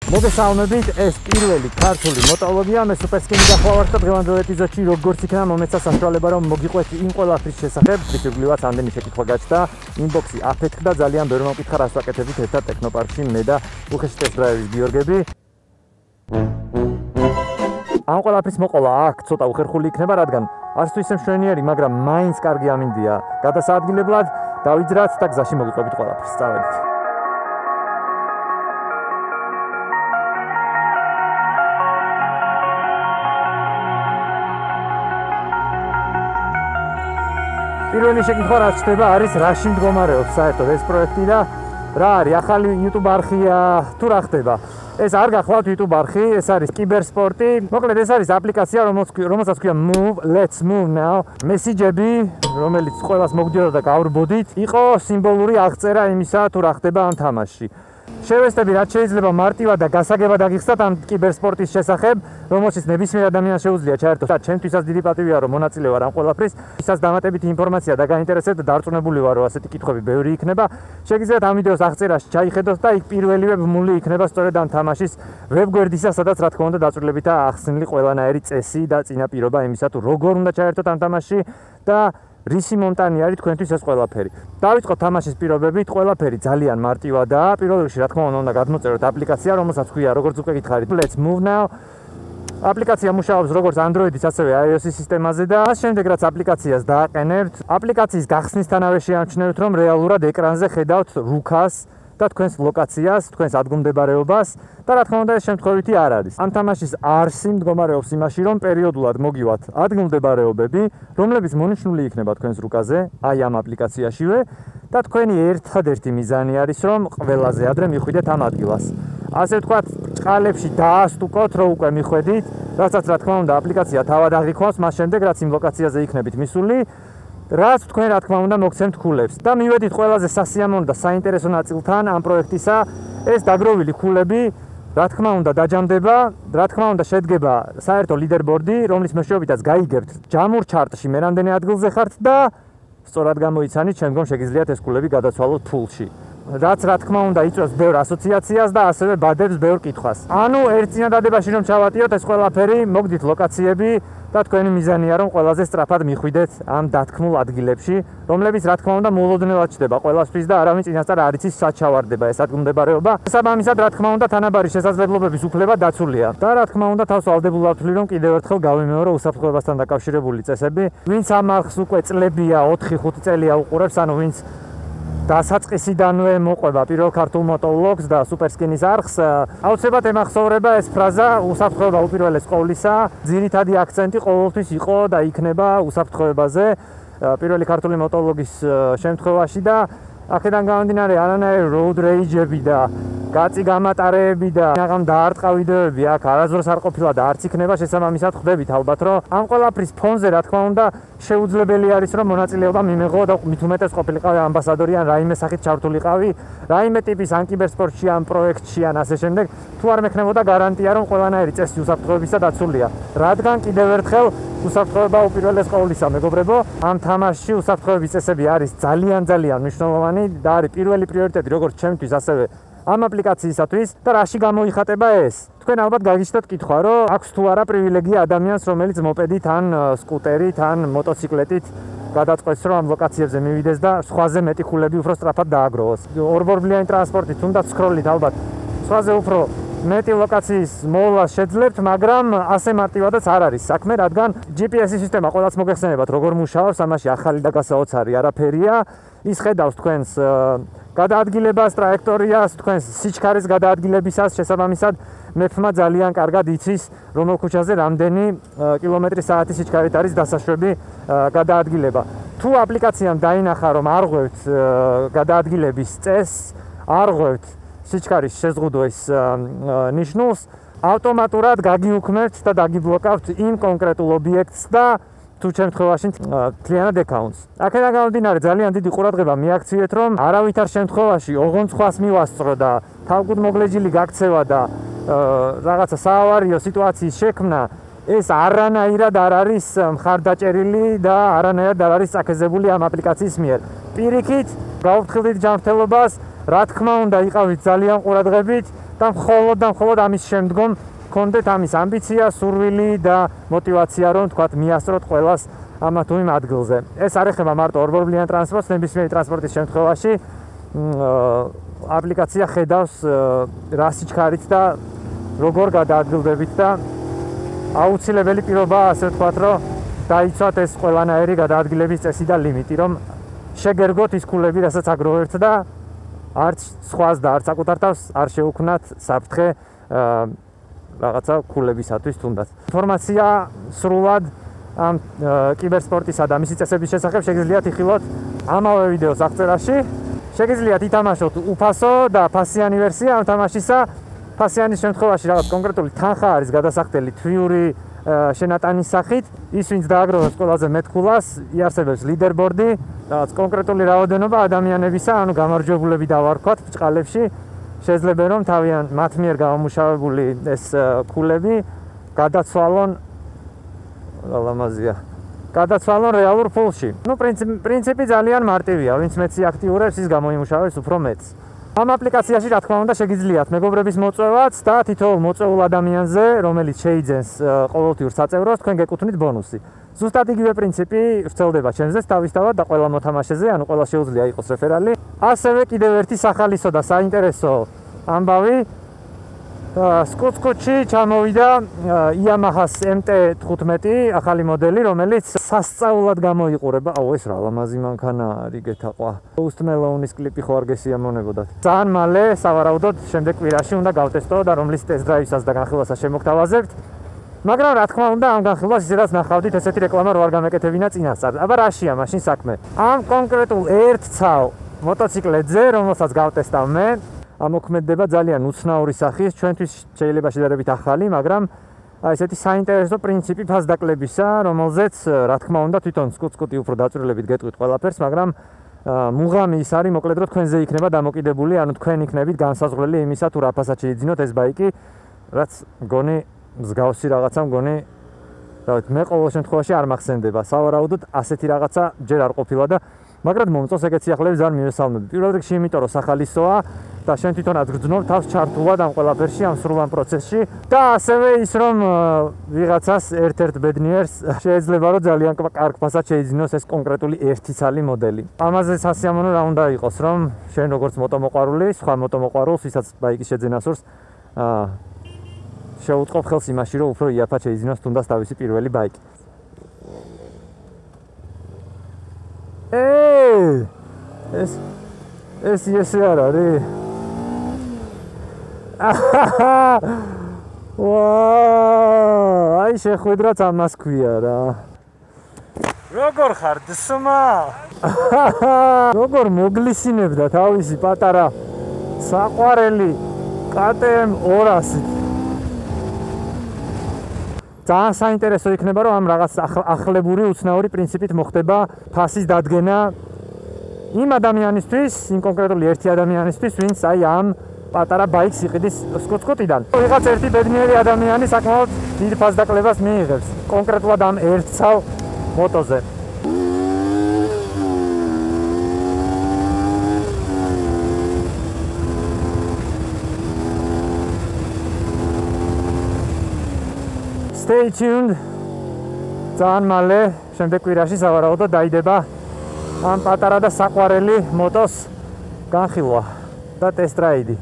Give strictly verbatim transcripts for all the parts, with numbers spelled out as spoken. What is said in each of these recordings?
მოგესალმებით, ეს პირველი ქართული მოტოლოგია, მე სუპერსკინი გახლავართ და დღევანდელ ეპიზოდში როგორც იქნება მომეცა საშუალება რომ მოგიყვეთ იმ ყველაფრის შესახებ, ვისურვილად ამდენი შეკითხვა გაჩნდა, ინბოქსი აფეთქდა ძალიან ბევრი მომკითხა რას ვაკეთებთ ერთად ტექნოპარკში მე და უხეში ტესტ-დრაივის გიორგები. ამ ყველაფრის მოყოლა აქ ცოტა უხერხული იქნება, რადგან არც თუ ისე მშვენიერი, მაგრამ მაინც კარგი ამინდია გადასაადგილებლად, დავიძრათ და გზაში მოგიყვებით ყველაფრის. წავედით. პირველი შეკითხვა რაც ხდება არის რაში მდგომარეობს საერთოდ ეს პროექტი და რა არის ახალი YouTube არხია თუ რა ხდება. ეს არ გახლავთ YouTube არხი, ეს არის კიბერსპორტი. მოკლედ ეს არის აპლიკაცია, რომელსაც ქვია Move, Let's Move Now. მესიჯები, რომელიც ყველას მოგდიოდა და გავრბოდით, იყო სიმბოლური აღწერა იმისა თუ რა ხდება ამ თამაშში. შევესწრები რაც შეიძლება მარტივად და გასაგებად აგიხსნათ ამ კიბერსპორტის შესახებ, რომელშიც ნებისმიერ ადამიანს შეუძლია ჩაერთოს და ჩემთვისაც დიდი პატივია რომ მონაწილე ვარ ამ ყველაფრის. ისაც დამატებითი ინფორმაცია და გაინტერესებთ და დარწმუნებული ვარ რომ ასეთი კითხვები ბევრი იქნება. შეგიძლიათ ამ ვიდეოს აღწერაში ჩაიხედოთ და იქ პირველივე ბმული იქნება სწორედ ამ თამაშის ვებგვერდისა, სადაც რა თქმა უნდა დაწვრილებითაა ახსნილი ყველანაირი წესი და წინაპირობა იმისა თუ როგორ უნდა ჩაერთოთ ამ თამაშში და რისი მომტანი არის თქვენთვის ეს ყველაფერი. დავიწყოთ თამაშის პირობებით, ყველაფერი ძალიან მარტივადაა. პირველ რიგში რა თქმა უნდა უნდა გადმოწეროთ აპლიკაცია, რომელსაც ქვია როგორც უკვე გითხარით, Let's Move Now. აპლიკაცია მუშაობს როგორც Android-ის, ასევე iOS-ის სისტემაზე და მას შემდეგ რაც აპლიკაციას დააყენებთ, აპლიკაციის გახსნისთანავე შეამჩნევთ, რომ რეალურად ეკრანზე ხედავთ რუქას და თქვენს ლოკაციას, თქვენს ადგილმდებარეობას და რა თქმა უნდა ეს შემთხვევითი არ არის. ამ თამაშის არსი მდგომარეობს იმაში, რომ პერიოდულად მოგივათ ადგილმდებარეობები, რომლებიც მონიშნული იქნება თქვენს რუკაზე, აი ამ აპლიკაციაშივე და თქვენი ერთადერთი მიზანი არის, რომ ყველაზე ადრე მიხვიდეთ ამ ადგილას. ასე ვთქვათ, ჭყალებში დაასტუკოთ, რომ უკვე მიხვედით, რასაც რა თქმა უნდა აპლიკაცია თავად აღიქვამს, მას შემდეგ რაც იმ ლოკაციაზე იქნებით მისული, რაც თქვენ რა თქმა უნდა მოგცემთ ქულებს და მივედით ყველაზე სასიამოვნო და საინტერესო ნაწილთან ამ პროექტისა, ეს დაგროვილი ქულები რა თქმა უნდა დაჯამდება, რა თქმა უნდა შედგება საერთო ლიდერბორდი, რომლის მეშვეობითაც გაიგებთ ჯამურ ჩარტში მე რამდენი ადგილზე ხართ და სწორად გამოიცანით, შემდგომ შეგიძლიათ ეს ქულები გადაცვალოთ ფულში. რაც რა თქმა უნდა იწვევს ბევრ ასოციაციას და ასევე ბადებს ბევრ კითხვას. ანუ ერთ წინადადებაში რომ ჩავატიოთ ეს ყველაფერი, მოგდით ლოკაციები და თქვენი მიზანია რომ ყველაზე სწრაფად მიხვიდეთ ამ დათქმულ ადგილებში, რომლებიც რა თქმა უნდა მოულოდნელად ჩდება ყველასთვის და არავინ წინასწარ არ იცის სად ჩავარდება ეს ადგილმდებარეობა. შესაბამისად რა თქმა უნდა თანაბარი შესაძლებლობების უფლება დაცულია. და რა თქმა უნდა თავს ვალდებულად ვთვლი რომ კიდევ ერთხელ გავიმეორო უსაფრთხოებასთან დაკავშირებული წესები. ვინც ამ არხს უკვე წლებია ოთხი ხუთი წელია უყურებს, ანუ ვინც დასაწყისიდანვე მოყვება პირველ ქართულ მოტოლოგს და სუპერსკინის არხს, აუცილებლად ემახსოვრება ეს ფრაზა უსაფრთხოება უპირველეს ყოვლისა. ძირითადი აქცენტი ყოველთვის იყო და იქნება უსაფრთხოებაზე პირველი ქართული მოტოლოგის შემთხვევაში და აქედან გამომდინარე არანაირი road rage-ები და გაწი გამატარეები და აღამ დაარტყავიდეები აქ არასდროს არ ყოფილა და არც იქნება, შესაბამისად ხვდებით ალბათ რომ ამ ყველაფრის ფონზე რა თქმა უნდა შეუძლებელი არის რომ მონაწილეობა მიმეღო და მით უმეტეს ყოფილიყავი ამბასადორი ან რაიმე სახით ჩართულიყავი რაიმე ტიპის ან კიბერსპორტში ან პროექტში ან ასე შემდეგ, თუ არ მექნებოდა გარანტია რომ ყველანაირი წესი უსაფრთხოებისა დაცულია. რადგან კიდევ ერთხელ უსაფრთხოება უპირველეს ყოვლისა, მეგობრებო, ამ თამაშში უსაფრთხოების წესები არის ძალიან ძალიან მნიშვნელოვანი და არის პირველი პრიორიტეტი როგორც ჩემთვის, ასევე ამ აპლიკაციისათვის და რაში გამოიხატება ეს? თქვენ ალბათ გაგიჩნდათ კითხვა, რომ აქვს თუ არა პრივილეგია ადამიანს, რომელიც მოპედით ან სკუტერით ან მოტოციკლეტით გადაწყვეტს, რომ ამ ლოკაციებზე მივიდეს და სხვაზე მეტი ქულები უფრო სწრაფად დააგროვოს. ორბორბლიანი ტრანსპორტით თუნდაც სკროლით ალბათ სხვაზე უფრო მეტი ლოკაციის მოვლას შეძლებთ, მაგრამ ასე მარტივადაც არ არის საქმე, რადგან ჯი პი ეს-ის სისტემა ყველას მოგეხსენებათ, როგორ მუშაობს, ამაში ახალი და გასაოცარი არაფერია. ის ხედავს თქვენს გადაადგილებას, ტრაექტორიას, თქვენს სიჩქარის გადაადგილებისას, შესაბამისად მეფმა ძალიან კარგად იცის, რომელ ქუჩაზე რამდენი კილომეტრი საათის სიჩქარით არის დასაშვები გადაადგილება. თუ აპლიკაციამ დაინახა, რომ არ ღვევთ გადაადგილების წესს, არ ღვევთ სიჩქარის შეზღუდვის ნიშნულს, ავტომატურად გაგიუქმებთ და დაგიბლოკავთ იმ კონკრეტულ ობიექტს და თუ შემთხვევაში მთლიანად აკაუნტს. აქედან გამომდინარე ძალიან დიდი ყურადღება მიაქციეთ, რომ არავითარ შემთხვევაში ოღონდ სხვას მივასწრო და თავგუდმოგლეჯილი გაქცევა და რაღაცა საავარიო სიტუაციის შექმნა ეს არანაირად არ არის მხარდაჭერილი და არანაირად არ არის წაქეზებული ამ აპლიკაციის მიერ. პირიქით, გავუფრთხილდით ჯანმრთელობას, რა თქმა უნდა, იყავით ძალიან ყურადღებით და მხოლოდ და მხოლოდ ამის შემდგომ გქონდეთ ამის ამბიცია, სურვილი და мотиваცია, რომ თქვათ მიასწროთ ყველას ამა თუ იმ ადგილზე. ეს არ ეხება მარტო ორბორბლიან ტრანსპორტს, ნებისმიერი ტრანსპორტის შემთხვევაში აპლიკაცია ხედავს რა სიჩქარით და როგორ გადაადგილდებით და აუცილებელი პირობაა, ასე ვთქვათ, რომ დაიცვათ ეს ყველანაირი გადაადგილების წესი და ლიმიტი, რომ შეგერგოთ ის ქულები, რასაც აგროვებთ და არც სხვას და არც საკუთარ თავს არ შეუქმნათ საფრთხე რაღაცა ქულებისათვის თუნდაც. ინფორმაცია სრულად ამ კიბერსპორტისა და მისი წესების შესახებ შეგიძლიათ იხილოთ ამავე ვიდეოს აღწერაში. შეგიძლიათ ითამაშოთ უფასო და ფასიანი ვერსია ამ თამაშისა. ფასიანის შემთხვევაში რაღაც კონკრეტული თანხა არის გადასახდელი თვიური შენატანის სახით. ის ვინც დააგროვებს ყველაზე მეტ ქულას, იარსებებს ლიდერბორდი, რაღაც კონკრეტული რაოდენობა ადამიანებისა, ანუ გამარჯვებულები დავარქვათ ბჭყალებში. შეიძლება რომ თავიანთ მათ მიერ გამომუშავებული ეს ქულები გადაცვალონ რა ლამაზია. გადაცვალონ რეალურ ფულში. ნუ პრინციპი ძალიან მარტივია, ვინც მეტი აქტიურებს, ის გამოიმუშავებს უფრო მეტს. ამ აპლიკაციაში რა თქმა უნდა შეგიძლიათ მეგობრების მოწვევაც და თითოეულ მოწვეულ ადამიანზე, რომელიც შეიძენს ყოველთვიურ საწევროს, თქვენ გეკუთვნით ბონუსი. ზუსტად იგივე პრინციპი ვრცელდება ჩემზეც თავისთავად და ყველა მოთამაშეზე, ანუ ყველა შეუძლია იყოს რეფერალი. ასევე კიდევ ერთი სახალისო და საინტერესო ამბავი. სკუცკუჩი ჩამოვიდა იამაჰას ემ ტი თხუთმეტი ახალი მოდელი, რომელიც სასწაულად გამოიყურება. აუ ეს რა ლამაზი მანქანა არის, გეთაყვა. Post Malone-ის კლიპი ხო არ გესიამოვნებოდათ. ძალიან მალე სავარაუდოდ შემდეგ კვირაში უნდა გავტესტო და რომლის ტესტ დრაივსაც და განხილვასაც შემოგთავაზებთ. მაგრამ რა თქმა უნდა ამ განხილვას ისედაც ნახავდით, ესეთი რეკლამა რო არ გამეკეთებინა წინასწარ. აბა რაშია მაშინ საქმე? ამ კონკრეტულ ერთ ცალ მოტოციკლეთზე, რომელსაც გავტესტავ მე, ამოქმედება ძალიან უცნაური სახის, ჩვენთვის შეიძლება შედარებით ახალი, მაგრამ ესეთი საინტერესო პრინციპი ფასდაკლებისა, რომელზეც რა თქმა უნდა თვითონ სკუცკუტი უფრო დაწვრილებით გეტყვით ყველაფერს, მაგრამ მუღამი ის არის, მოკლედ რომ თქვენზე იქნება დამოკიდებული, ანუ თქვენ იქნებით განსაზღვრელი იმისა, თუ რა ფასად შეიძინოთ ეს ბაიკი, რაც მგონი მსგავსი რაღაცა მგონი, რა ვიცი, მე ყოველ შემთხვევაში არ მახსენდება. სავარაუდოდ ასეთი რაღაცა ჯერ არ ყოფილა და მაგრამ მომწონს ეგეთ სიახლეები ძალიან მივესალმები. პირველ რიგში იმიტომ რომ სახალისოა და შენ თვითონაც გძნობ თავს ჩართულად ამ ყველაფერში, ამ სრულ ამ პროცესში და ასევე ის რომ ვიღაცას ერთ-ერთ ბედნიერს შეიძლება რომ ძალიან კარგ ფასად შეიძინოს ეს კონკრეტული ერთი ცალი მოდელი. ამაზე სასიამოვნო რა უნდა იყოს, რომ შენ როგორც მოტომოყვარული, სხვა მოტომოყვარულს, ვისაც ბაიკის შეძენა სურს, შეუწყობ ხელს იმაში, რომ უფრო იაფად შეიძინოს თუნდაც თავისი პირველი ბაიკი. Ey! Es es ესე არ არის. ვაუ! აი შეხვედრაც ამას ქვია რა. როგორ ხარ დსმა? როგორ მოგლისინებდა თავისი პატარა საყვარელი კა ტე ემ ორასი. ძალიან საინტერესო იქნება, რომ ამ რაღაც ახლებური უცნაური პრინციპით მოხდება ფასის დადგენა იმ ადამიანისთვის, იმ კონკრეტული ერთი ადამიანისთვის, ვინც აი ამ პატარა ბაიკს იყიდის სკუცკუტიდან. ვიღაც ერთი ბედნიერი ადამიანი საკმაოდ დიდ ფასდაკლებას მიიღებს, კონკრეტულად ამ ერთ ცალ მოტოზე. Stay tuned. ძალიან მალე შემდეგ კვირაში სავარაუდოდ დაიდება ამ პატარა და საყვარელი მოტოს განხილვა და ტესტ რაიდი.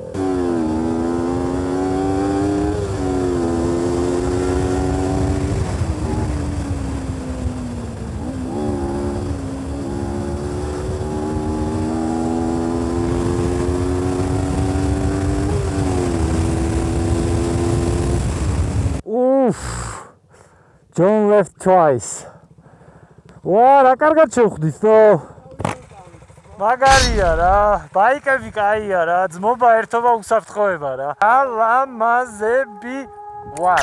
John left twice. Ვა, რა კარგად შევხვდით თო. მაგარია რა, ბაიკები კაია რა, ძმობა ერთობა უსაფრთხოება რა. ალამაზები. ვა.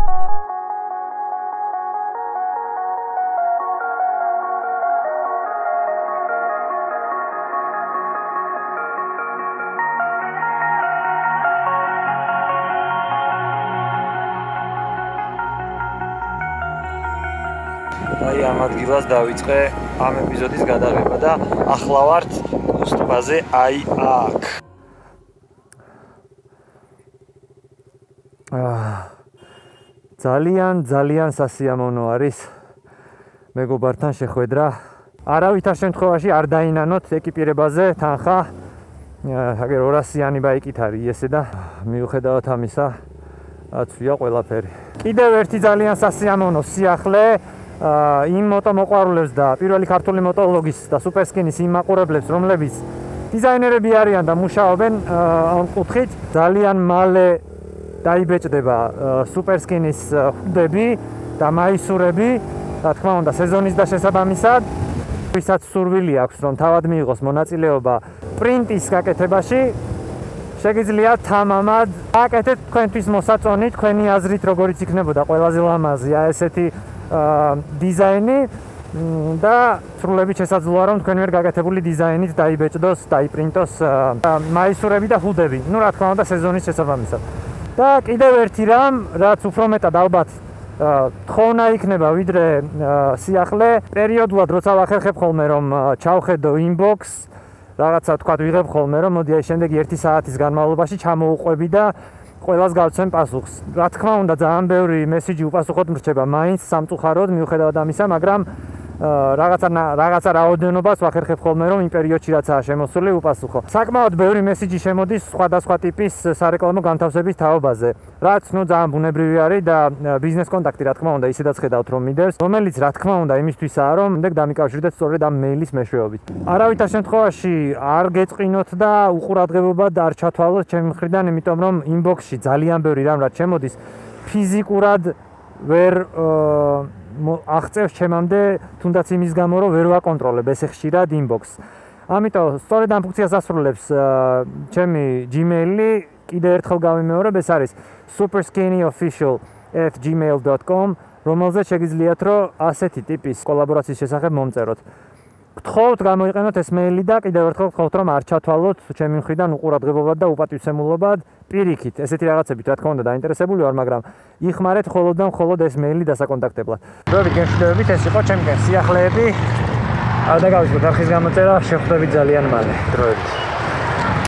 აი ამ ადგილას დავიწყე ამ ეპიზოდის გადაღება და ახლა ვართ კუსტბაზე აი აქ. ძალიან ძალიან სასიამოვნო არის მეგობართან შეხვედრა. არავითარ შემთხვევაში არ დაინანოთ ეკიპირებაზე თანხა. აგერ ორასიანი ბაიკით არის ესე და მიუხედავად ამისა აცვია ყველაფერი. კიდევ ერთი ძალიან სასიამოვნო სიახლე იმ მოტომოყვარულებს და პირველი ქართული მოტოლოგის და სუპერსკინის იმ მაყურებლებს, რომლებიც დიზაინერები არიან და მუშაობენ ამ კუთხით, ძალიან მალე დაიბეჭდება სუპერსკინის ხუდები და მაისურები, რა თქმა უნდა, სეზონის და შესაბამისად, ვისაც სურვილი აქვს, რომ თავად მიიღოს მონაწილეობა პრინტის გაკეთებაში, შეგიძლიათ თამამად აკეთეთ თქვენთვის მოსაწონი, თქვენი აზრით როგორიც იქნებოდა ყველაზე ლამაზია ესეთი დიზაინი და სრულებით შესაძლოა რომ თქვენ მიერ გაკეთებული დიზაინით დაიბეჭდოს, დაიპრინტოს მაისურები და ხუდები. ნუ რა თქმა უნდა სეზონის შესაბამისად. და კიდევ ერთი რამ, რაც უფრო მეტად ალბათ თხოვნა იქნება ვიდრე სიახლე, პერიოდულად როცა ვახერხებ ხოლმე რომ ჩავხედო inbox, რაღაცა თქვა ვიღებ ხოლმე რომ მოდი აი შემდეგი ერთი საათის განმავლობაში ჩამოუყვები და ყველას გავცემ პასუხს. რა თქმა უნდა ძალიან ბევრი მესიჯი უპასუხოდ მრჩება მაინც სამწუხაროდ მიუხედავად ამისა, მაგრამ რაღაცა რაღაცა რაოდენობას ვახერხებ ხოლმე რომ იმ პერიოდში რაცაა შემოსული უპასუხო. საკმაოდ ბევრი მესიჯი შემოდის სხვადასხვა ტიპის სარეკლამო განთავსების თაობაზე, რაც ნუ ძალიან ბუნებრივი არის და ბიზნეს კონტაქტი რა თქმა უნდა ისედაც ხედავთ რომ მიდევს, რომელიც რა თქმა უნდა იმისთვისაა რომ შემდეგ დამიკავშირდეთ სწორედ ამ მეილის მეშვეობით. არავითარ შემთხვევაში არ გეწყინოთ და უყურადღებობად არ ჩათვალოთ ჩემი მხრიდან, იმიტომ რომ inbox-ში ძალიან ბევრი რამ რაც შემოდის ფიზიკურად ვერ აღწევს ჩემამდე, თუნდაც იმის გამო რომ ვერ ვაკონტროლებ ესე ხშირად inbox. ამიტომ სწორედ ამ ფუნქციას ასრულებს ჩემი Gmail-ი, კიდევ ერთხელ გავიმეორებ, ეს არის superskinnyofficial at gmail dot com, რომელზეც შეგიძლიათ რომ ასეთი ტიპის კოლაბორაციის შესახებ მომწეროთ. გთხოვთ გამოიყენოთ ეს მეილი და კიდევ ერთხელ გთხოვთ რომ არ ჩათვალოთ ჩემი მხრიდან უყურადღებობად და უპატივცემულობად პირიქით. ესეთი რაღაცებით რა თქმა უნდა დაინტერესებული ვარ, მაგრამ იხმარეთ მხოლოდ და მხოლოდ ეს მეილი დასაკონტაქტებლად. დროებით გემშვიდობებით, ეს იყო ჩემი სიახლეები. და გავიშუროთ არხის გამოწერა, შევხვდებით ძალიან მალე. დროებით.